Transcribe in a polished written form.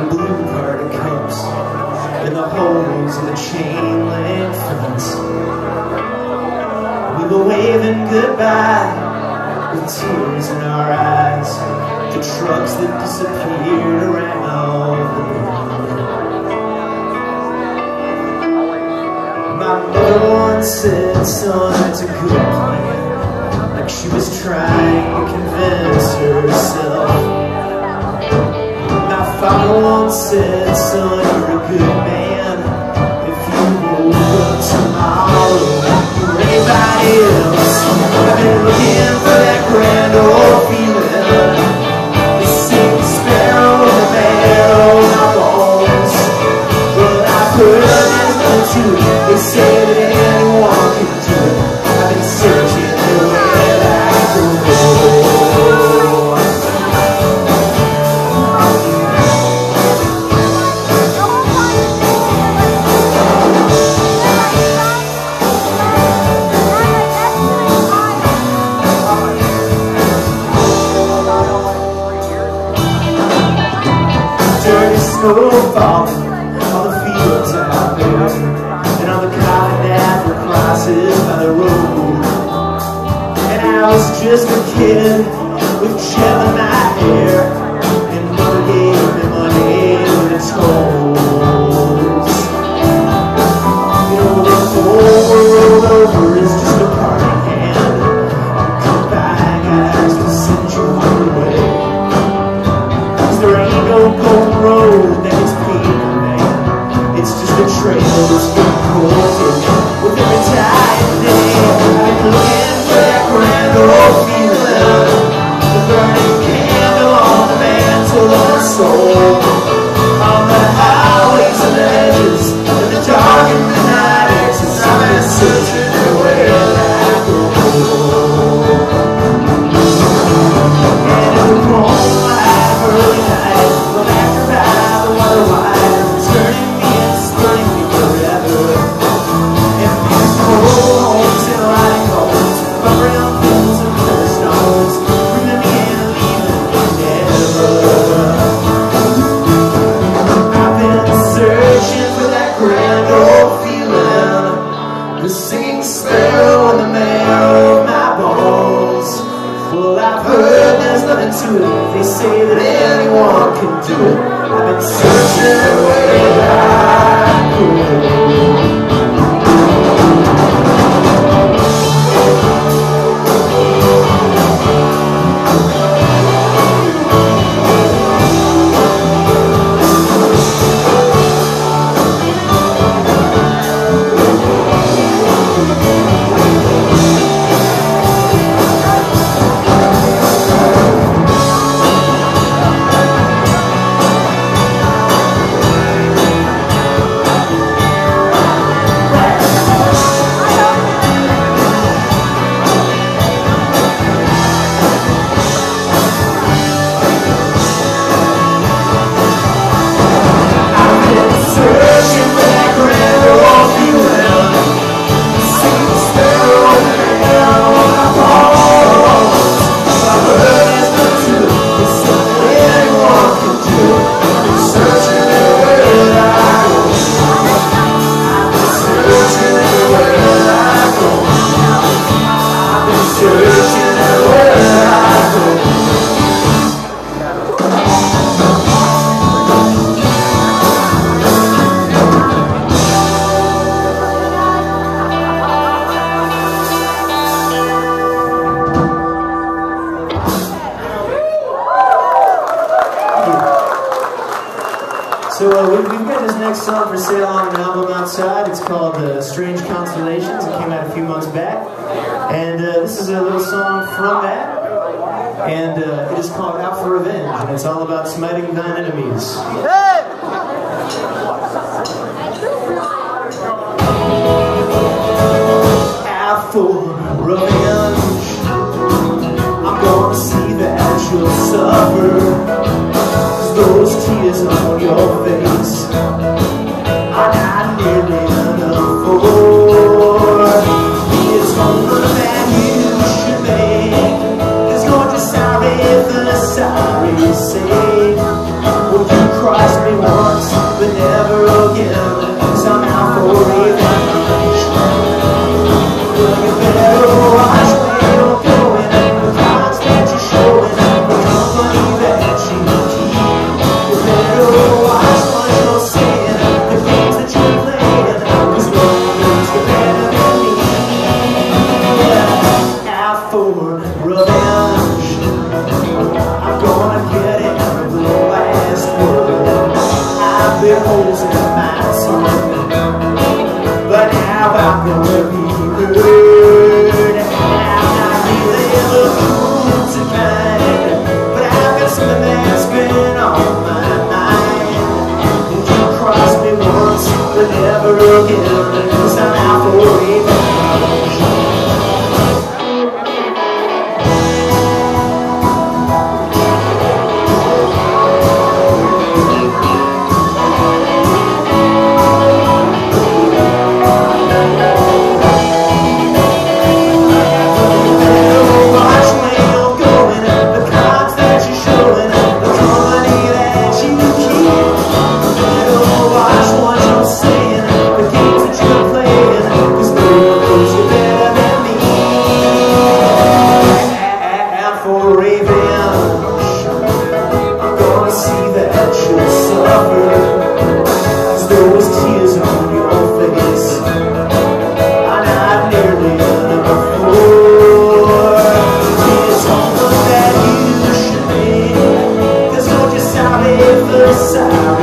the blue card cups in the holes of the chain link fence. We were waving goodbye with tears in our eyes to trucks that disappeared around the bend. My mother once said, son, it's a good plan, like she was trying to convince herself. My father once said, son, you're a good man if you woke up tomorrow for anybody else. I've been looking for that grand old feeling, the sing sparrow in the marrow of my bones. Well, I've heard there's nothing to it. They say that anyone can do it. I've been searching everywhere that I go. Dirty snow falling on the fields out there, and on the cotton apple crosses by the road. And I was just a kid with gel in my hair, and mother gave me money when it's holes. You know, the whole world over is just a party hand. Come by, guys, to send you away. 'Cause there ain't no golden road that is paved, man. It's just a trail that's been cold with every time day. I've been looking for that grand old feeling, the burning candle on the mantle of my soul. On the highways and the edges, in the dark and the night exits, I've been searching everywhere that I go. And in the moonlight, early night, when after by the water wide, it's turning me and spurning me forever. And these cold homes and light homes, bumping on hills and stones, bringing me in and leaving me never. I've been searching for that grand old feeling, the singing sparrow in the marrow of my bones. Well, I've heard there's nothing to it. They say that anyone can do it. I've been searching everywhere I go. So we've got this next song for sale on an album outside. It's called Strange Constellations. It came out a few months back. And this is a little song from that. And it is called Out for Revenge. And it's all about smiting thine enemies. Out for revenge. I'm gonna see that you'll suffer. Those tears on your face are not nearly enough for. It's more than you should make. There's going to sorry for the sorry's sake. Would you cross me tear holes in my skin. But now I'm gonna be heard, and I'm not really the fool to kind, but I've got something that's been on my mind. And you crossed me once, but never again, 'cause I'm out for revenge. Sour